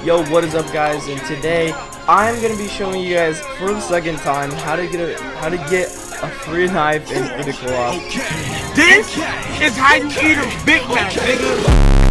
Yo, what is up, guys? And today I'm gonna be showing you guys for the second time how to get a free knife in Critical Ops. This is how you eat a Big Mac, nigga.